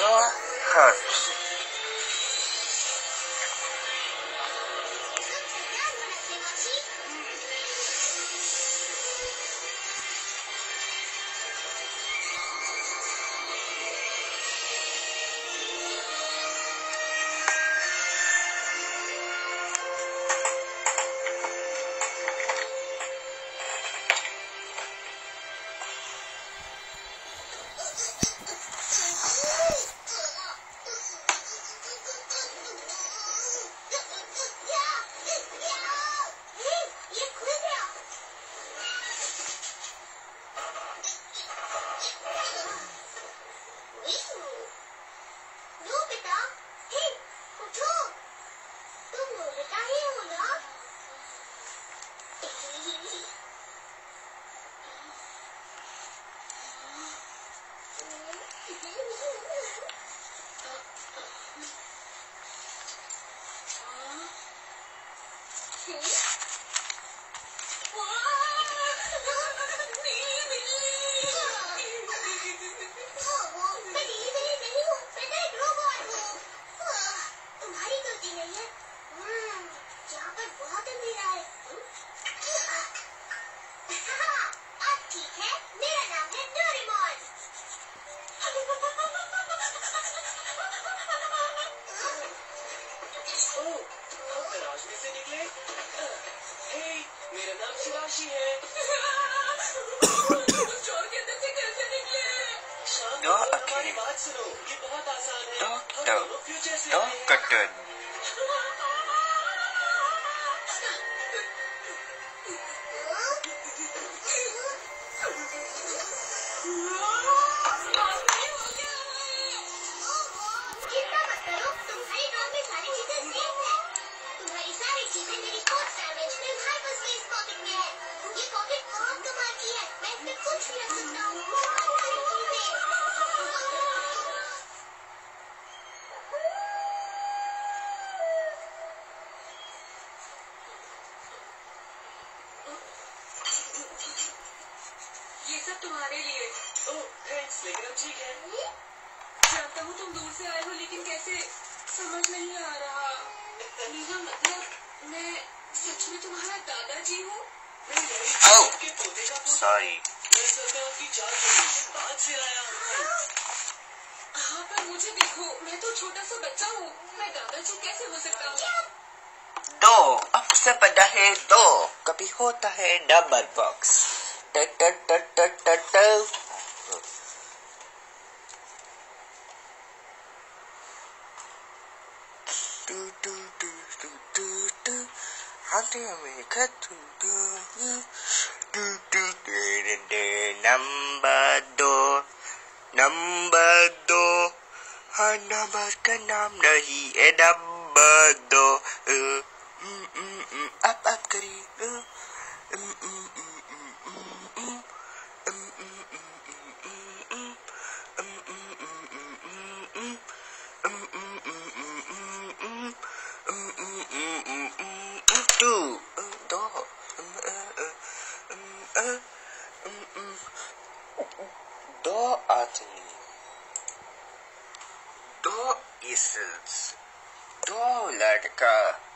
Your heart. मेरा नाम शिवाशी है। चोर के अंदर से कैसे निकले? शाम को हमारी बात सुनो, ये बहुत आसान है। हम दोनों फ्यूचर से आए हैं। ये सब तुम्हारे लिए। ओह थैंक्स, लेकिन अब ठीक है। जानता हूँ तुम दूर से आए हो, लेकिन कैसे समझ नहीं आ रहा। नीना, मतलब मैं सच में तुम्हारा दादाजी हूँ। सॉरी। मैं असल में आपकी 4 जनरेशन बाद से आया हूँ। हाँ, पर मुझे देखो, मैं तो छोटा सा बच्चा हूँ। मैं दादाजी कैसे हो सकता हूँ? दो, अब से बड़ा है दो, कभी होता है नंबर बॉक्स। ट ट ट ट ट ट। टू टू टू टू टू टू। हाथे में खतू टू टू टू टू। नंबर दो, नंबर दो। हाँ, नंबर का नाम नहीं है नंबर दो। आप करिए। दो आदमी, दो इसल्स, दो लड़का।